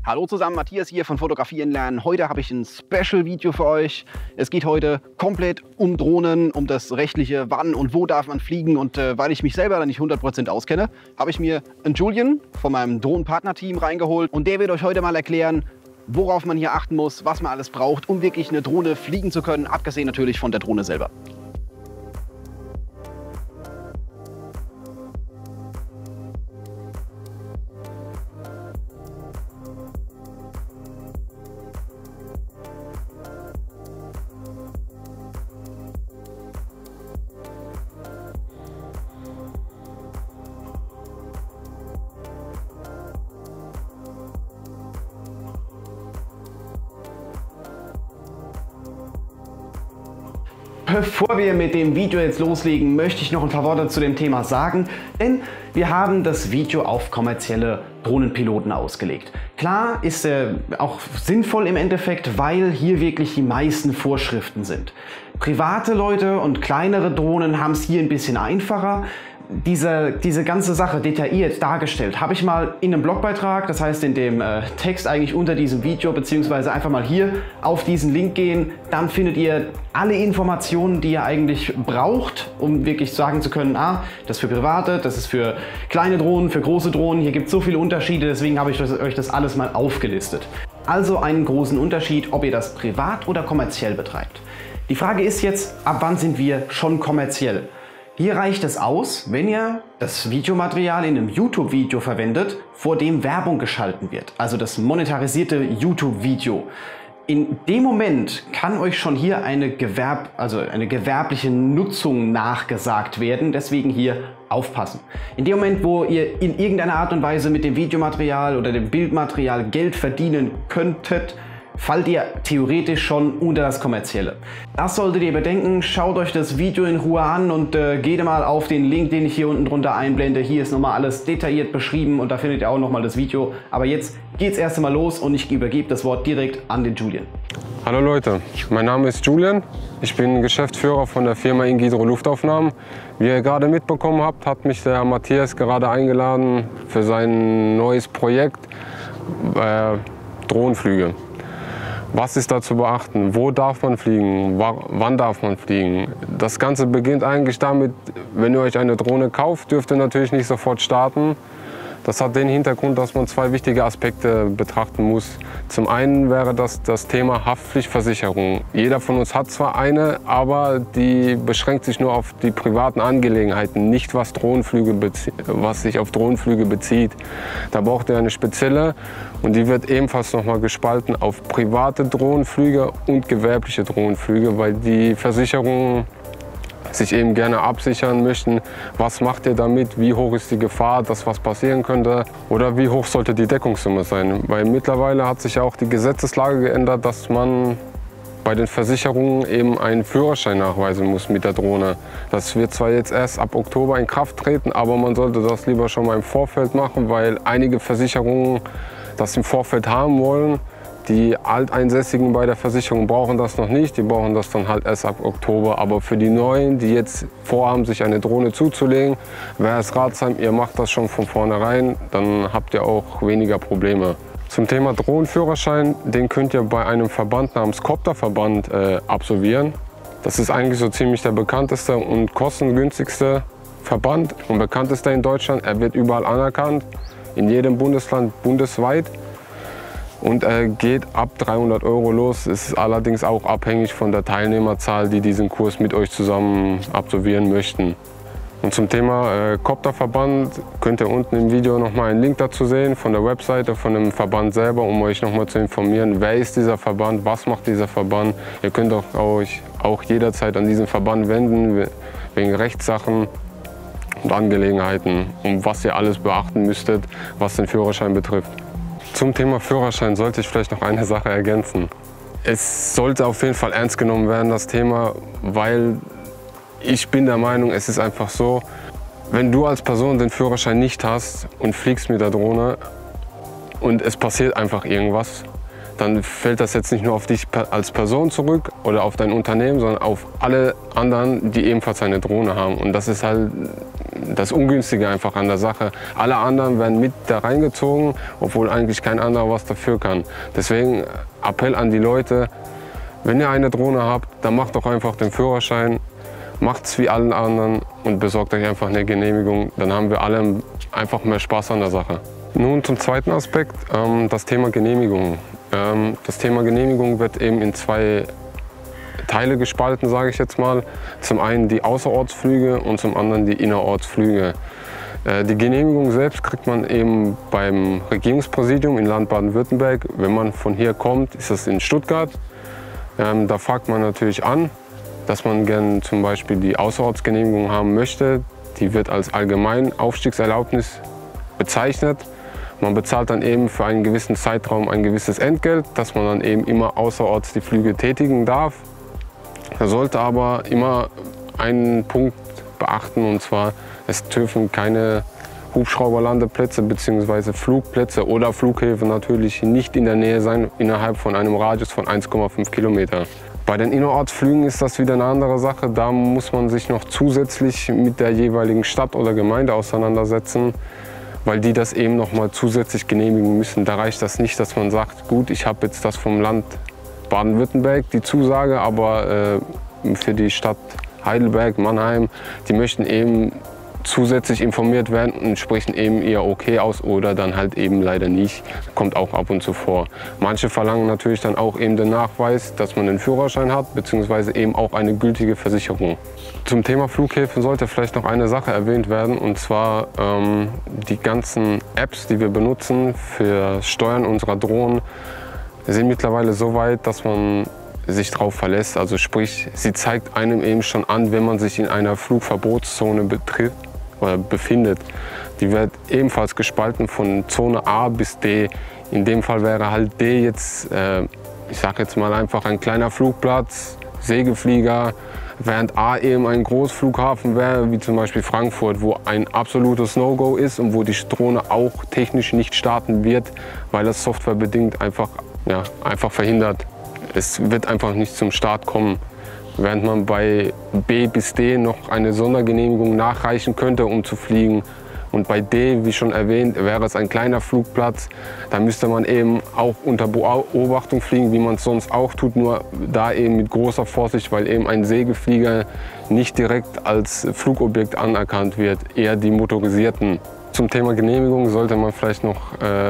Hallo zusammen, Matthias hier von Fotografieren lernen. Heute habe ich ein Special-Video für euch. Es geht heute komplett um Drohnen, um das rechtliche, wann und wo darf man fliegen. Und weil ich mich selber da nicht 100% auskenne, habe ich mir einen Julian von meinem Drohnenpartner-Team reingeholt. Und der wird euch heute mal erklären, worauf man hier achten muss, was man alles braucht, um wirklich eine Drohne fliegen zu können, abgesehen natürlich von der Drohne selber. Bevor wir mit dem Video jetzt loslegen, möchte ich noch ein paar Worte zu dem Thema sagen, denn wir haben das Video auf kommerzielle Drohnenpiloten ausgelegt. Klar ist er auch sinnvoll im Endeffekt, weil hier wirklich die meisten Vorschriften sind. Private Leute und kleinere Drohnen haben es hier ein bisschen einfacher. Diese ganze Sache detailliert dargestellt habe ich mal in einem Blogbeitrag, das heißt in dem Text eigentlich unter diesem Video, beziehungsweise einfach mal hier auf diesen Link gehen, dann findet ihr alle Informationen, die ihr eigentlich braucht, um wirklich sagen zu können, das ist für Private, das ist für kleine Drohnen, für große Drohnen, hier gibt es so viele Unterschiede, deswegen habe ich euch das alles mal aufgelistet. Also einen großen Unterschied, ob ihr das privat oder kommerziell betreibt. Die Frage ist jetzt, ab wann sind wir schon kommerziell? Hier reicht es aus, wenn ihr das Videomaterial in einem YouTube-Video verwendet, vor dem Werbung geschalten wird, also das monetarisierte YouTube-Video. In dem Moment kann euch schon hier eine gewerbliche Nutzung nachgesagt werden, deswegen hier aufpassen. In dem Moment, wo ihr in irgendeiner Art und Weise mit dem Videomaterial oder dem Bildmaterial Geld verdienen könntet, fallt ihr theoretisch schon unter das Kommerzielle. Das solltet ihr bedenken. Schaut euch das Video in Ruhe an und geht mal auf den Link, den ich hier unten drunter einblende. Hier ist nochmal alles detailliert beschrieben und da findet ihr auch nochmal das Video. Aber jetzt geht's erst einmal los und ich übergebe das Wort direkt an den Julian. Hallo Leute, mein Name ist Julian. Ich bin Geschäftsführer von der Firma Ingidro Luftaufnahmen. Wie ihr gerade mitbekommen habt, hat mich der Matthias gerade eingeladen für sein neues Projekt Drohnenflüge. Was ist da zu beachten? Wo darf man fliegen? Wann darf man fliegen? Das Ganze beginnt eigentlich damit, wenn ihr euch eine Drohne kauft, dürft ihr natürlich nicht sofort starten. Das hat den Hintergrund, dass man zwei wichtige Aspekte betrachten muss. Zum einen wäre das Thema Haftpflichtversicherung. Jeder von uns hat zwar eine, aber die beschränkt sich nur auf die privaten Angelegenheiten, nicht was sich auf Drohnenflüge bezieht. Da braucht ihr eine spezielle und die wird ebenfalls nochmal gespalten auf private Drohnenflüge und gewerbliche Drohnenflüge, weil die Versicherungen sich eben gerne absichern möchten, was macht ihr damit, wie hoch ist die Gefahr, dass was passieren könnte oder wie hoch sollte die Deckungssumme sein. Weil mittlerweile hat sich ja auch die Gesetzeslage geändert, dass man bei den Versicherungen eben einen Führerschein nachweisen muss mit der Drohne. Das wird zwar jetzt erst ab Oktober in Kraft treten, aber man sollte das lieber schon mal im Vorfeld machen, weil einige Versicherungen das im Vorfeld haben wollen. Die Alteinsässigen bei der Versicherung brauchen das noch nicht, die brauchen das dann halt erst ab Oktober. Aber für die Neuen, die jetzt vorhaben, sich eine Drohne zuzulegen, wäre es ratsam, ihr macht das schon von vornherein, dann habt ihr auch weniger Probleme. Zum Thema Drohnenführerschein, den könnt ihr bei einem Verband namens Copterverband absolvieren. Das ist eigentlich so ziemlich der bekannteste und kostengünstigste Verband und bekannteste in Deutschland. Er wird überall anerkannt, in jedem Bundesland bundesweit. Und er geht ab 300 € los. Es ist allerdings auch abhängig von der Teilnehmerzahl, die diesen Kurs mit euch zusammen absolvieren möchten. Und zum Thema Copterverband könnt ihr unten im Video nochmal einen Link dazu sehen von der Webseite von dem Verband selber, um euch nochmal zu informieren, wer ist dieser Verband, was macht dieser Verband. Ihr könnt euch auch jederzeit an diesen Verband wenden, wegen Rechtssachen und Angelegenheiten, um was ihr alles beachten müsstet, was den Führerschein betrifft. Zum Thema Führerschein sollte ich vielleicht noch eine Sache ergänzen. Es sollte auf jeden Fall ernst genommen werden, das Thema, weil ich bin der Meinung, es ist einfach so, wenn du als Person den Führerschein nicht hast und fliegst mit der Drohne und es passiert einfach irgendwas, dann fällt das jetzt nicht nur auf dich als Person zurück oder auf dein Unternehmen, sondern auf alle anderen, die ebenfalls eine Drohne haben. Und das ist halt das Ungünstige einfach an der Sache. Alle anderen werden mit da reingezogen, obwohl eigentlich kein anderer was dafür kann. Deswegen Appell an die Leute, wenn ihr eine Drohne habt, dann macht doch einfach den Führerschein, macht's wie allen anderen und besorgt euch einfach eine Genehmigung. Dann haben wir alle einfach mehr Spaß an der Sache. Nun zum zweiten Aspekt, das Thema Genehmigung. Das Thema Genehmigung wird eben in zwei Teile gespalten, sage ich jetzt mal. Zum einen die Außerortsflüge und zum anderen die Innerortsflüge. Die Genehmigung selbst kriegt man eben beim Regierungspräsidium im Land Baden-Württemberg. Wenn man von hier kommt, ist das in Stuttgart. Da fragt man natürlich an, dass man gerne zum Beispiel die Außerortsgenehmigung haben möchte. Die wird als Allgemeinaufstiegserlaubnis bezeichnet. Man bezahlt dann eben für einen gewissen Zeitraum ein gewisses Entgelt, dass man dann eben immer außerorts die Flüge tätigen darf. Man sollte aber immer einen Punkt beachten, und zwar, es dürfen keine Hubschrauberlandeplätze bzw. Flugplätze oder Flughäfen natürlich nicht in der Nähe sein, innerhalb von einem Radius von 1,5 Kilometer. Bei den Innerortsflügen ist das wieder eine andere Sache. Da muss man sich noch zusätzlich mit der jeweiligen Stadt oder Gemeinde auseinandersetzen, weil die das eben noch mal zusätzlich genehmigen müssen. Da reicht das nicht, dass man sagt, gut, ich habe jetzt das vom Land Baden-Württemberg, die Zusage, aber für die Stadt Heidelberg, Mannheim, die möchten eben zusätzlich informiert werden und sprechen eben ihr Okay aus oder dann halt eben leider nicht. Kommt auch ab und zu vor. Manche verlangen natürlich dann auch eben den Nachweis, dass man einen Führerschein hat, beziehungsweise eben auch eine gültige Versicherung. Zum Thema Flughäfen sollte vielleicht noch eine Sache erwähnt werden, und zwar die ganzen Apps, die wir benutzen für Steuern unserer Drohnen, sind mittlerweile so weit, dass man sich darauf verlässt. Also sprich, sie zeigt einem eben schon an, wenn man sich in einer Flugverbotszone befindet. Die wird ebenfalls gespalten von Zone A bis D. In dem Fall wäre halt D jetzt, ich sage jetzt mal einfach ein kleiner Flugplatz, Segelflieger, während A eben ein Großflughafen wäre, wie zum Beispiel Frankfurt, wo ein absolutes No-Go ist und wo die Drohne auch technisch nicht starten wird, weil das softwarebedingt einfach verhindert. Es wird einfach nicht zum Start kommen. Während man bei B bis D noch eine Sondergenehmigung nachreichen könnte, um zu fliegen. Und bei D, wie schon erwähnt, wäre es ein kleiner Flugplatz. Da müsste man eben auch unter Beobachtung fliegen, wie man es sonst auch tut, nur da eben mit großer Vorsicht, weil eben ein Segelflieger nicht direkt als Flugobjekt anerkannt wird, eher die motorisierten. Zum Thema Genehmigung sollte man vielleicht noch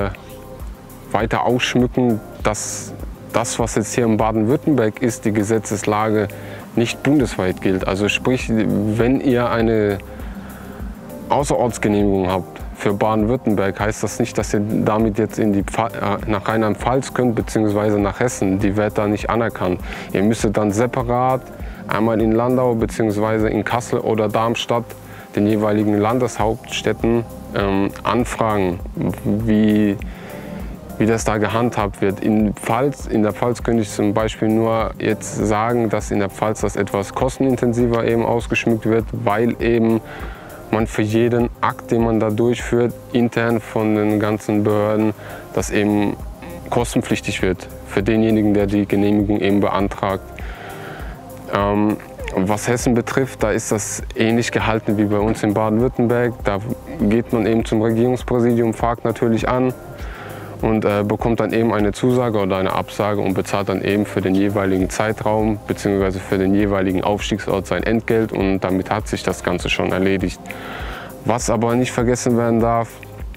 weiter ausschmücken, dass das, was jetzt hier in Baden-Württemberg ist, die Gesetzeslage nicht bundesweit gilt. Also sprich, wenn ihr eine Außerortsgenehmigung habt für Baden-Württemberg, heißt das nicht, dass ihr damit jetzt nach Rheinland-Pfalz könnt bzw. nach Hessen. Die wird da nicht anerkannt. Ihr müsstet dann separat einmal in Landau bzw. in Kassel oder Darmstadt, den jeweiligen Landeshauptstädten, anfragen, wie das da gehandhabt wird. In der Pfalz könnte ich zum Beispiel nur jetzt sagen, dass in der Pfalz das etwas kostenintensiver eben ausgeschmückt wird, weil eben man für jeden Akt, den man da durchführt, intern von den ganzen Behörden, das eben kostenpflichtig wird für denjenigen, der die Genehmigung eben beantragt. Was Hessen betrifft, da ist das ähnlich gehalten wie bei uns in Baden-Württemberg. Da geht man eben zum Regierungspräsidium, fragt natürlich an und bekommt dann eben eine Zusage oder eine Absage und bezahlt dann eben für den jeweiligen Zeitraum bzw. für den jeweiligen Aufstiegsort sein Entgelt, und damit hat sich das Ganze schon erledigt. Was aber nicht vergessen werden darf,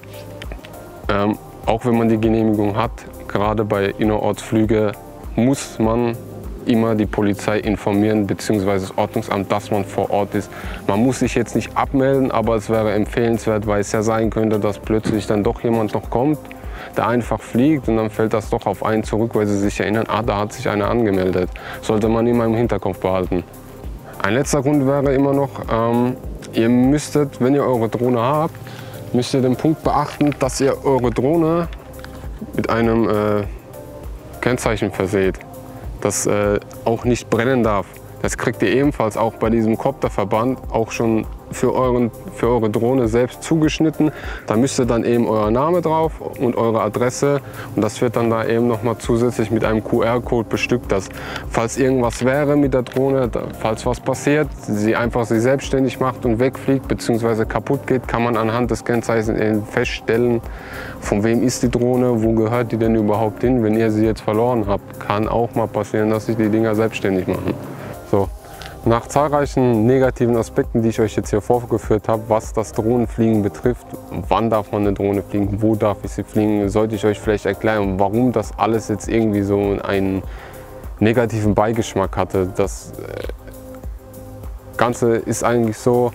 auch wenn man die Genehmigung hat, gerade bei Innerortsflügen muss man immer die Polizei informieren bzw. das Ordnungsamt, dass man vor Ort ist. Man muss sich jetzt nicht abmelden, aber es wäre empfehlenswert, weil es ja sein könnte, dass plötzlich dann doch jemand noch kommt, der einfach fliegt, und dann fällt das doch auf einen zurück, weil sie sich erinnern, da hat sich einer angemeldet. Sollte man immer im Hinterkopf behalten. Ein letzter Grund wäre immer noch, ihr müsstet, wenn ihr eure Drohne habt, müsst ihr den Punkt beachten, dass ihr eure Drohne mit einem Kennzeichen verseht, das auch nicht brennen darf. Das kriegt ihr ebenfalls auch bei diesem Kopterverband auch schon für eure Drohne selbst zugeschnitten. Da müsst ihr dann eben euer Name drauf und eure Adresse und das wird dann da eben nochmal zusätzlich mit einem QR-Code bestückt, dass falls irgendwas wäre mit der Drohne, falls was passiert, sie einfach sich selbstständig macht und wegfliegt bzw. kaputt geht, kann man anhand des Kennzeichens eben feststellen, von wem ist die Drohne, wo gehört die denn überhaupt hin. Wenn ihr sie jetzt verloren habt, kann auch mal passieren, dass sich die Dinger selbstständig machen. So. Nach zahlreichen negativen Aspekten, die ich euch jetzt hier vorgeführt habe, was das Drohnenfliegen betrifft, wann darf man eine Drohne fliegen, wo darf ich sie fliegen, sollte ich euch vielleicht erklären, warum das alles jetzt irgendwie so einen negativen Beigeschmack hatte. Das Ganze ist eigentlich so,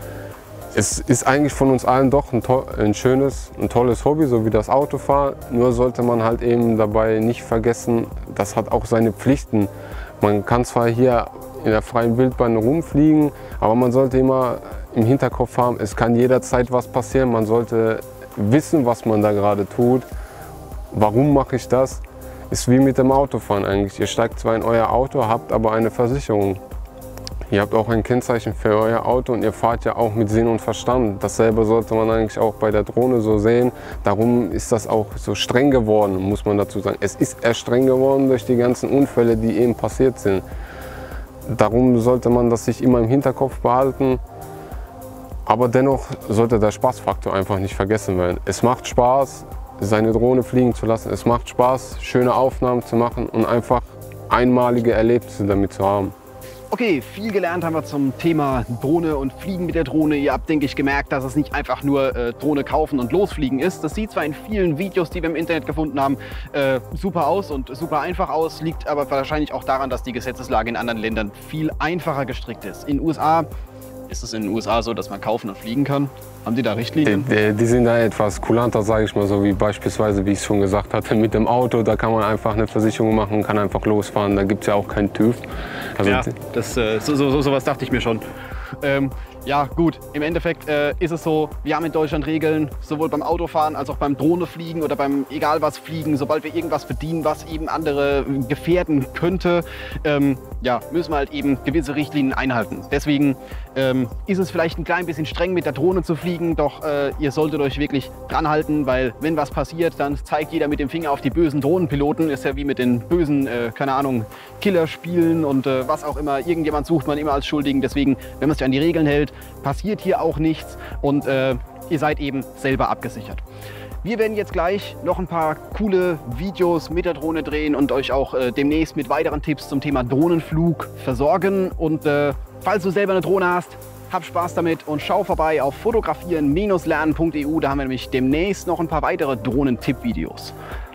es ist eigentlich von uns allen doch ein schönes, ein tolles Hobby, so wie das Autofahren. Nur sollte man halt eben dabei nicht vergessen, das hat auch seine Pflichten. Man kann zwar hier in der freien Wildbahn rumfliegen, aber man sollte immer im Hinterkopf haben, es kann jederzeit was passieren. Man sollte wissen, was man da gerade tut. Warum mache ich das? Ist wie mit dem Autofahren eigentlich. Ihr steigt zwar in euer Auto, habt aber eine Versicherung. Ihr habt auch ein Kennzeichen für euer Auto und ihr fahrt ja auch mit Sinn und Verstand. Dasselbe sollte man eigentlich auch bei der Drohne so sehen. Darum ist das auch so streng geworden, muss man dazu sagen. Es ist eher streng geworden durch die ganzen Unfälle, die eben passiert sind. Darum sollte man das sich immer im Hinterkopf behalten. Aber dennoch sollte der Spaßfaktor einfach nicht vergessen werden. Es macht Spaß, seine Drohne fliegen zu lassen. Es macht Spaß, schöne Aufnahmen zu machen und einfach einmalige Erlebnisse damit zu haben. Okay, viel gelernt haben wir zum Thema Drohne und Fliegen mit der Drohne. Ihr habt, denke ich, gemerkt, dass es nicht einfach nur Drohne kaufen und losfliegen ist. Das sieht zwar in vielen Videos, die wir im Internet gefunden haben, super aus und super einfach aus, liegt aber wahrscheinlich auch daran, dass die Gesetzeslage in anderen Ländern viel einfacher gestrickt ist. In den USA ist es so, dass man kaufen und fliegen kann. Haben die da Richtlinien? Die sind da etwas kulanter, sage ich mal, so wie beispielsweise, wie ich es schon gesagt hatte, mit dem Auto. Da kann man einfach eine Versicherung machen und kann einfach losfahren. Da gibt es ja auch keinen TÜV. Also ja, sowas dachte ich mir schon. Ja gut, im Endeffekt ist es so, wir haben in Deutschland Regeln, sowohl beim Autofahren als auch beim Drohnefliegen oder beim egal was Fliegen, sobald wir irgendwas bedienen, was eben andere gefährden könnte, ja, müssen wir halt eben gewisse Richtlinien einhalten. Deswegen ist es vielleicht ein klein bisschen streng mit der Drohne zu fliegen, doch ihr solltet euch wirklich dran halten, weil wenn was passiert, dann zeigt jeder mit dem Finger auf die bösen Drohnenpiloten. Ist ja wie mit den bösen, keine Ahnung, Killerspielen und was auch immer. Irgendjemand sucht man immer als Schuldigen. Deswegen, wenn man sich an die Regeln hält, passiert hier auch nichts und ihr seid eben selber abgesichert. Wir werden jetzt gleich noch ein paar coole Videos mit der Drohne drehen und euch auch demnächst mit weiteren Tipps zum Thema Drohnenflug versorgen. Und falls du selber eine Drohne hast, hab Spaß damit und schau vorbei auf fotografieren-lernen.eu. Da haben wir nämlich demnächst noch ein paar weitere Drohnentipp-Videos.